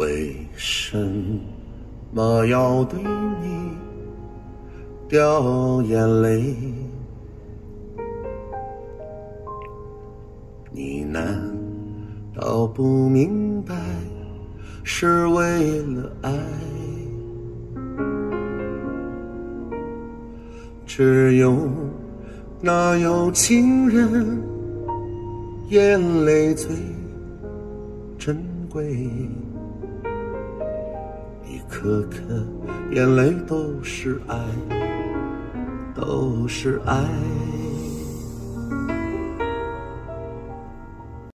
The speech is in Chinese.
为什么要对你掉眼泪？你难道不明白是为了爱？只有那有情人眼泪最珍贵，一颗颗眼泪都是爱，都是爱。